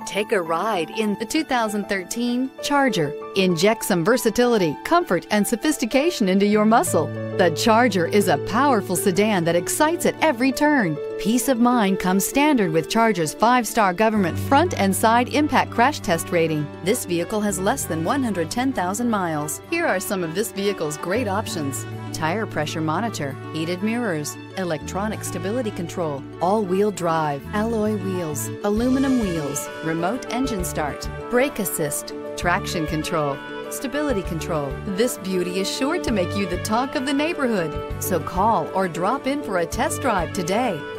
Take a ride in the 2013 Charger. Inject some versatility, comfort, and sophistication into your muscle. The Charger is a powerful sedan that excites at every turn. Peace of mind comes standard with Charger's 5-star government front and side impact crash test rating. This vehicle has less than 110,000 miles. Here are some of this vehicle's great options: tire pressure monitor, heated mirrors, electronic stability control, all-wheel drive, alloy wheels, aluminum wheels, remote engine start, brake assist, traction control, stability control. This beauty is sure to make you the talk of the neighborhood. So call or drop in for a test drive today.